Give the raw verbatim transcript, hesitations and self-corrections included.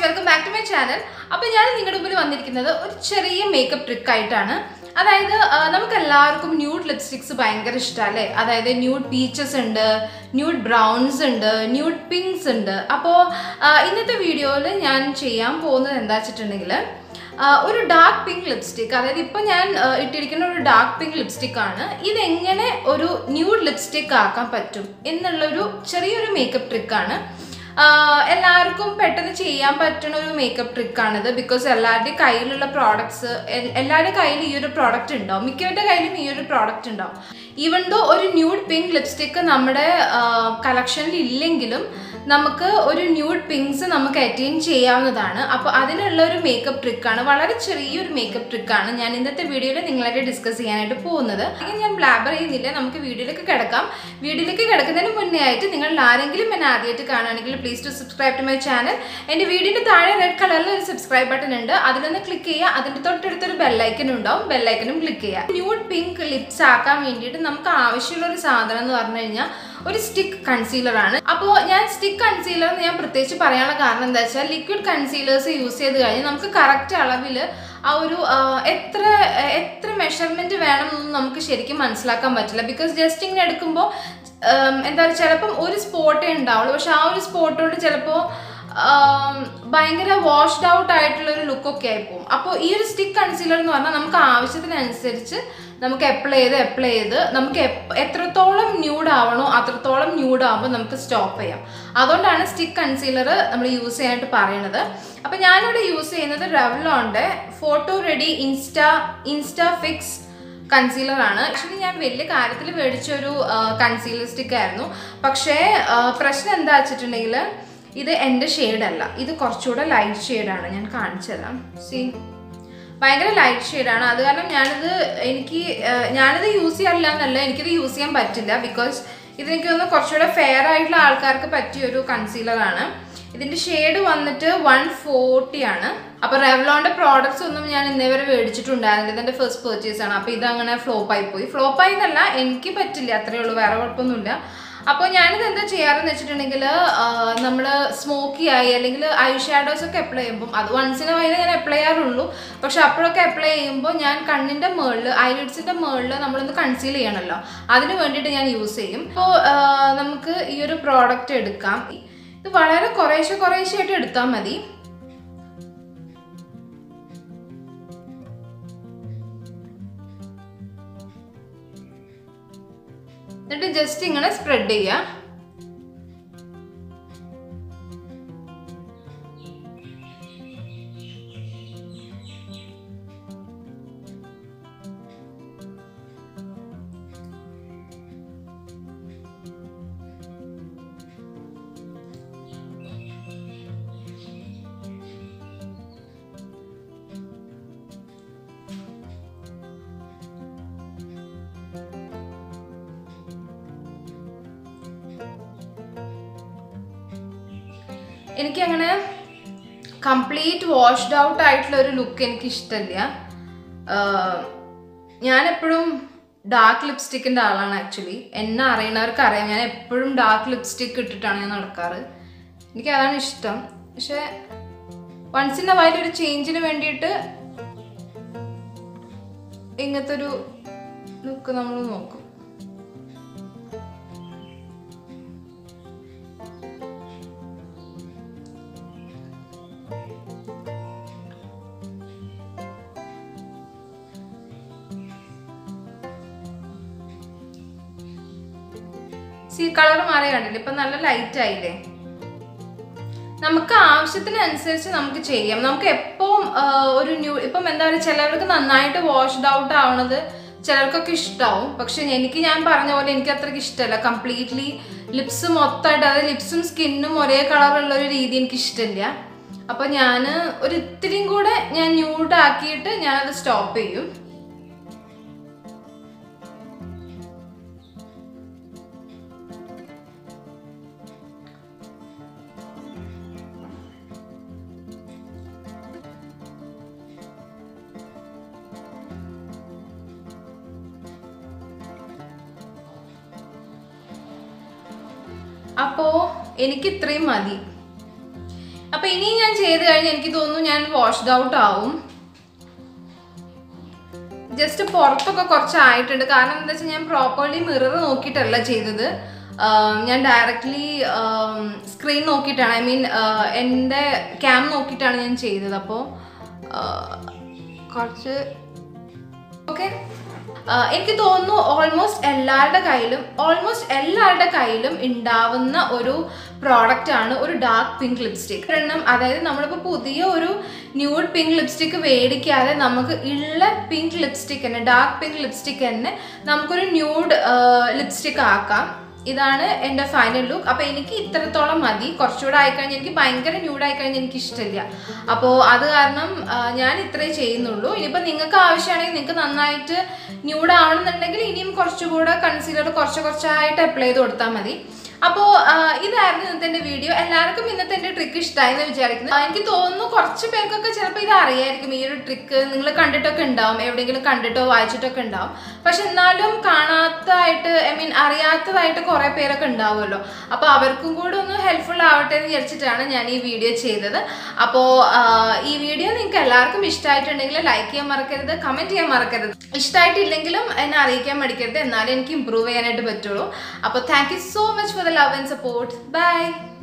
welcome back to my channel. അപ്പോൾ ഞാൻ നിങ്ങളുടെ മുമ്പിൽ വന്നിരിക്കുന്നത് ഒരു ചെറിയ മേക്കപ്പ് ട്രിക്ക് ആയിട്ടാണ്. അതായത് നമുക്ക് എല്ലാവർക്കും ന്യൂഡ് ലിപ്സ്റ്റിക്സ് ഭയങ്കര ഇഷ്ടമല്ലേ. അതായത് ന്യൂഡ് പീച്ചസ് ഉണ്ട്, ന്യൂഡ് ബ്രൗൺസ് ഉണ്ട്, ന്യൂഡ് പിങ്ക്സ് ഉണ്ട്. അപ്പോൾ ഇന്നത്തെ വീഡിയോയിൽ ഞാൻ ചെയ്യാൻ പോകുന്നത് എന്താ വെച്ചിട്ടുണ്ടെങ്കിൽ ഒരു ഡാർക്ക് പിങ്ക് ലിപ്സ്റ്റിക്, അതായത് ഇപ്പം ഞാൻ ഇട്ടിരിക്കുന്ന ഒരു ഡാർക്ക് പിങ്ക് ലിപ്സ്റ്റിക് ആണ്. ഇതെങ്ങനെ ഒരു ന്യൂഡ് ലിപ്സ്റ്റിക് ആക്കാൻ പറ്റും എന്നുള്ളൊരു ചെറിയൊരു മേക്കപ്പ് ട്രിക്കാണ്. എല്ലാവർക്കും പെട്ടെന്ന് ചെയ്യാൻ പറ്റുന്ന ഒരു മേക്കപ്പ് ട്രിക്കാണിത്. ബിക്കോസ് എല്ലാവരുടെയും കയ്യിലുള്ള പ്രോഡക്ട്സ്, എല്ലാവരുടെ കയ്യിൽ ഈ ഒരു പ്രോഡക്റ്റ് ഉണ്ടാവും, മിക്കവരുടെ കയ്യിലും ഈ ഒരു പ്രോഡക്റ്റ് ഉണ്ടാവും. ഈവൻ ദോ ഒരു ന്യൂഡ് പിങ്ക് ലിപ്സ്റ്റിക്ക് നമ്മുടെ കളക്ഷനിൽ ഇല്ലെങ്കിലും നമുക്ക് ഒരു ന്യൂഡ് പിങ്ക്സ് നമുക്ക് അറ്റൈൻ ചെയ്യാവുന്നതാണ്. അപ്പോൾ അതിനുള്ള ഒരു മേക്കപ്പ് ട്രിക്കാണ്, വളരെ ചെറിയൊരു മേക്കപ്പ് ട്രിക്കാണ് ഞാൻ ഇന്നത്തെ വീഡിയോയിൽ നിങ്ങളായിട്ട് ഡിസ്കസ് ചെയ്യാനായിട്ട് പോകുന്നത്. അല്ലെങ്കിൽ ഞാൻ ബ്ലാബർ ചെയ്യുന്നില്ല, നമുക്ക് വീഡിയോയിലേക്ക് കിടക്കാം. വീഡിയോയിലേക്ക് കിടക്കുന്നതിന് മുന്നേ ആയിട്ട് നിങ്ങൾ ആരെങ്കിലും എന്നെ ആദ്യമായിട്ട് കാണുകയാണെങ്കിൽ please to subscribe to my channel. എൻ്റെ വീഡിയോൻ്റെ താഴെ റെഡ് കളറിൽ ഒരു സബ്സ്ക്രൈബ് ബട്ടൺ ഉണ്ട്, അതിലൊന്ന് ക്ലിക്ക് ചെയ്യുക. അതിൻ്റെ തൊട്ടടുത്തൊരു ബെല്ലൈക്കൻ ഉണ്ടാവും, ബെല്ലൈക്കനും ക്ലിക്ക് ചെയ്യുക. ന്യൂഡ് പിങ്ക് ലിപ്സ് ആക്കാൻ വേണ്ടിയിട്ട് നമുക്ക് ആവശ്യമുള്ള ഒരു സാധനം എന്ന് പറഞ്ഞു കഴിഞ്ഞാൽ ഒരു സ്റ്റിക്ക് കൺസീലർ ആണ്. അപ്പോൾ ഞാൻ സ്റ്റിക്ക് കൺസീലർ എന്ന് ഞാൻ പ്രത്യേകിച്ച് പറയാനുള്ള കാരണം എന്താ വെച്ചാൽ ലിക്വിഡ് കൺസീലേഴ്സ് യൂസ് ചെയ്ത് കഴിഞ്ഞാൽ നമുക്ക് കറക്റ്റ് അളവിൽ ആ ഒരു എത്ര എത്ര മെഷർമെൻറ്റ് വേണം എന്നൊന്നും നമുക്ക് ശരിക്കും മനസ്സിലാക്കാൻ പറ്റില്ല. ബിക്കോസ് ജസ്റ്റ് ഇങ്ങനെ എടുക്കുമ്പോൾ എന്താ പറയുക, ചിലപ്പം ഒരു സ്പോട്ടേ ഉണ്ടാവുള്ളൂ, പക്ഷെ ആ ഒരു സ്പോട്ട് കൊണ്ട് ചിലപ്പോൾ ഭയങ്കര വാഷ്ഡ് ഔട്ട് ആയിട്ടുള്ള ഒരു ലുക്കൊക്കെ ആയിപ്പോവും. അപ്പോൾ ഈ ഒരു സ്റ്റിക്ക് കൺസീലർ എന്ന് പറഞ്ഞാൽ നമുക്ക് ആവശ്യത്തിനനുസരിച്ച് നമുക്ക് അപ്ലൈ ചെയ്ത് അപ്ലൈ ചെയ്ത് നമുക്ക് എത്രത്തോളം ന്യൂഡ് ആവണോ അത്രത്തോളം ന്യൂഡ് ആകുമ്പോൾ നമുക്ക് സ്റ്റോപ്പ് ചെയ്യാം. അതുകൊണ്ടാണ് സ്റ്റിക്ക് കൺസീലർ നമ്മൾ യൂസ് ചെയ്യാനായിട്ട് പറയണത്. അപ്പോൾ ഞാനിവിടെ യൂസ് ചെയ്യുന്നത് റെവ്ലോണിൻ്റെ photo ready insta insta fix concealer ആണ്. ആക്ച്വലി ഞാൻ വലിയ കാര്യത്തിൽ മേടിച്ചൊരു കൺസീലർ സ്റ്റിക്ക് ആയിരുന്നു. പക്ഷേ പ്രശ്നം എന്താ വെച്ചിട്ടുണ്ടെങ്കിൽ ഇത് എൻ്റെ ഷെയ്ഡല്ല, ഇത് കുറച്ചുകൂടെ ലൈറ്റ് ഷെയ്ഡാണ്. ഞാൻ കാണിച്ചു തരാം. സി, ഭയങ്കര ലൈറ്റ് ഷെയ്ഡാണ്. അത് കാരണം ഞാനിത് എനിക്ക് ഞാനിത് യൂസ് ചെയ്യാറില്ല എന്നല്ല, എനിക്കിത് യൂസ് ചെയ്യാൻ പറ്റില്ല. ബിക്കോസ് ഇതെനിക്ക് തോന്നുന്നു കുറച്ചുകൂടെ ഫെയർ ആയിട്ടുള്ള ആൾക്കാർക്ക് പറ്റിയൊരു കൺസീലറാണ്. ഇതിൻ്റെ ഷെയ്ഡ് വന്നിട്ട് വൺ ഫോർട്ടി ആണ്. അപ്പോൾ റെവ്ലോണിൻ്റെ പ്രോഡക്ട്സ് ഒന്നും ഞാൻ ഇന്നേ വരെ മേടിച്ചിട്ടുണ്ടായിരുന്നില്ല, ഇതെൻ്റെ ഫസ്റ്റ് പർച്ചേസ് ആണ്. അപ്പോൾ ഇതങ്ങനെ ഫ്ലോപ്പായി പോയി. ഫ്ലോപ്പായി എന്നല്ല, എനിക്ക് പറ്റില്ല, അത്രയേ ഉള്ളൂ, വേറെ കുഴപ്പമൊന്നുമില്ല. അപ്പോൾ ഞാനിത് എന്താ ചെയ്യാറെന്ന് വെച്ചിട്ടുണ്ടെങ്കിൽ നമ്മൾ സ്മോക്കി ആയി അല്ലെങ്കിൽ ഐ ഷാഡോസ് ഒക്കെ അപ്ലൈ ചെയ്യുമ്പോൾ, അത് വൺസിന് വൈകിട്ട് ഞാൻ അപ്ലൈ ചെയ്യാറുള്ളൂ, പക്ഷെ അപ്പോഴൊക്കെ അപ്ലൈ ചെയ്യുമ്പോൾ ഞാൻ കണ്ണിൻ്റെ മുകളിൽ ഐലിഡ്സിൻ്റെ മുകളിൽ നമ്മളൊന്ന് കൺസീൽ ചെയ്യണമല്ലോ, അതിന് വേണ്ടിയിട്ട് ഞാൻ യൂസ് ചെയ്യും. അപ്പോൾ നമുക്ക് ഈ ഒരു പ്രോഡക്റ്റ് എടുക്കാം. ഇത് വളരെ കുറേശ്ശെ കുറേശ്ശെ ആയിട്ട് എടുത്താൽ മതി. എന്നിട്ട് ജസ്റ്റ് ഇങ്ങനെ സ്പ്രെഡ് ചെയ്യുക. എനിക്കങ്ങനെ കംപ്ലീറ്റ് വാഷ്ഡ് ഔട്ട് ആയിട്ടുള്ള ഒരു ലുക്ക് എനിക്ക് ഇഷ്ടമില്ല. ഞാനെപ്പോഴും ഡാർക്ക് ലിപ്സ്റ്റിക്കിൻ്റെ ആളാണ്. ആക്ച്വലി എന്നെ അറിയുന്നവർക്ക് അറിയാം, ഞാൻ എപ്പോഴും ഡാർക്ക് ലിപ്സ്റ്റിക്ക് ഇട്ടിട്ടാണ് ഞാൻ നടക്കാറ്. എനിക്കതാണ് ഇഷ്ടം. പക്ഷെ വൺസ് ഇൻ എ വൈൽ ഒരു ചേഞ്ചിന് വേണ്ടിയിട്ട് ഇങ്ങനത്തെ ഒരു ലുക്ക് നമ്മൾ നോക്കും. സി, കളർ മാറി കണ്ടില്ല, ഇപ്പം നല്ല ലൈറ്റ് ആയില്ലേ. നമുക്ക് ആവശ്യത്തിനനുസരിച്ച് നമുക്ക് ചെയ്യാം. നമുക്ക് എപ്പോൾ ഒരു ന്യൂ ഇപ്പം എന്താ പറയുക, ചിലവർക്ക് നന്നായിട്ട് വാഷ്ഡ് ഔട്ട് ആവണത് ചിലർക്കൊക്കെ ഇഷ്ടമാവും. പക്ഷെ എനിക്ക് ഞാൻ പറഞ്ഞ പോലെ എനിക്ക് അത്രയ്ക്ക് ഇഷ്ടമല്ല. കംപ്ലീറ്റ്ലി ലിപ്സ് മൊത്തമായിട്ട്, അതായത് ലിപ്സും സ്കിന്നും ഒരേ കളറുള്ള ഒരു രീതി എനിക്ക് ഇഷ്ടമില്ല. അപ്പോൾ ഞാൻ ഒരു ഇത്തിരിയും കൂടെ ഞാൻ ന്യൂഡ് ആക്കിയിട്ട് ഞാനത് സ്റ്റോപ്പ് ചെയ്യും. അപ്പോൾ എനിക്ക് ഇത്രയും മതി. അപ്പോൾ ഇനി ഞാൻ ചെയ്ത് കഴിഞ്ഞ് എനിക്ക് തോന്നുന്നു ഞാൻ വാഷ്ഡ് ഔട്ട് ആവും. ജസ്റ്റ് പുറത്തൊക്കെ കുറച്ചായിട്ടുണ്ട്. കാരണം എന്താ വെച്ചാൽ ഞാൻ പ്രോപ്പർലി മിറർ നോക്കിയിട്ടല്ല ചെയ്തത്. ഞാൻ ഡയറക്റ്റ്ലി സ്ക്രീൻ നോക്കിയിട്ടാണ്, ഐ മീൻ എൻ്റെ ക്യാം നോക്കിയിട്ടാണ് ഞാൻ ചെയ്തത്. അപ്പോൾ കുറച്ച് ഓക്കെ. എനിക്ക് തോന്നുന്നു ഓൾമോസ്റ്റ് എല്ലാവരുടെ കയ്യിലും ഓൾമോസ്റ്റ് എല്ലാവരുടെ കയ്യിലും ഉണ്ടാവുന്ന ഒരു പ്രോഡക്റ്റ് ആണ് ഒരു ഡാർക്ക് പിങ്ക് ലിപ്സ്റ്റിക്. എണ്ണം അതായത് നമ്മളിപ്പോൾ പുതിയ ഒരു ന്യൂഡ് പിങ്ക് ലിപ്സ്റ്റിക് മേടിക്കാതെ നമുക്ക് ഉള്ള പിങ്ക് ലിപ്സ്റ്റിക് തന്നെ, ഡാർക്ക് പിങ്ക് ലിപ്സ്റ്റിക് തന്നെ നമുക്കൊരു ന്യൂഡ് ലിപ്സ്റ്റിക് ആക്കാം. ഇതാണ് എൻ്റെ ഫൈനൽ ലുക്ക്. അപ്പോൾ എനിക്ക് ഇത്രത്തോളം മതി. കുറച്ചുകൂടെ ആയിക്കഴിഞ്ഞാൽ എനിക്ക് ഭയങ്കര ന്യൂഡായിക്കഴിഞ്ഞാൽ എനിക്ക് ഇഷ്ടമില്ല. അപ്പോൾ അത് കാരണം ഞാൻ ഇത്രേ ചെയ്യുന്നുള്ളൂ. ഇനിയിപ്പോൾ നിങ്ങൾക്ക് ആവശ്യമാണെങ്കിൽ നിങ്ങൾക്ക് നന്നായിട്ട് ന്യൂഡ് ആവണമെന്നുണ്ടെങ്കിൽ ഇനിയും കുറച്ചുകൂടെ കൺസീലർ കുറച്ച് കുറച്ചായിട്ട് അപ്ലൈ ചെയ്ത് കൊടുത്താൽ മതി. അപ്പോൾ ഇതായിരുന്നു ഇന്നത്തെ എൻ്റെ വീഡിയോ. എല്ലാവർക്കും ഇന്നത്തെ എൻ്റെ ട്രിക്ക് ഇഷ്ടമായി എന്ന് വിചാരിക്കുന്നു. എനിക്ക് തോന്നുന്നു കുറച്ച് പേർക്കൊക്കെ ചിലപ്പോൾ ഇത് അറിയായിരിക്കും. ഈ ഒരു ട്രിക്ക് നിങ്ങൾ കണ്ടിട്ടൊക്കെ ഉണ്ടാവും, എവിടെയെങ്കിലും കണ്ടിട്ടോ വായിച്ചിട്ടൊക്കെ ഉണ്ടാവും. പക്ഷെ എന്നാലും കാണാത്തതായിട്ട്, ഐ മീൻ അറിയാത്തതായിട്ട് കുറേ പേരൊക്കെ ഉണ്ടാവുമല്ലോ. അപ്പോൾ അവർക്കും കൂടെ ഒന്ന് ഹെൽപ്ഫുൾ ആവട്ടെ എന്ന് വിചാരിച്ചിട്ടാണ് ഞാൻ ഈ വീഡിയോ ചെയ്തത്. അപ്പോൾ ഈ വീഡിയോ നിങ്ങൾക്ക് എല്ലാവർക്കും ഇഷ്ടമായിട്ടുണ്ടെങ്കിൽ ലൈക്ക് ചെയ്യാൻ മറക്കരുത്, കമൻറ്റ് ചെയ്യാൻ മറക്കരുത്. ഇഷ്ടമായിട്ടില്ലെങ്കിലും എന്നെ അറിയിക്കാൻ മടിക്കരുത്, എന്നാലും എനിക്ക് ഇമ്പ്രൂവ് ചെയ്യാനായിട്ട് പറ്റുള്ളൂ. അപ്പോൾ thank you so much for the love and support. Bye.